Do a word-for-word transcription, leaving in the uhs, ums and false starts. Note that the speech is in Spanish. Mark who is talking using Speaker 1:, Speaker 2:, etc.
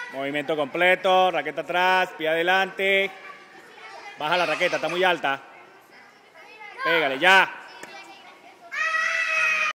Speaker 1: Movimiento completo, raqueta atrás, pie adelante. Baja la raqueta, está muy alta. Pégale, ya.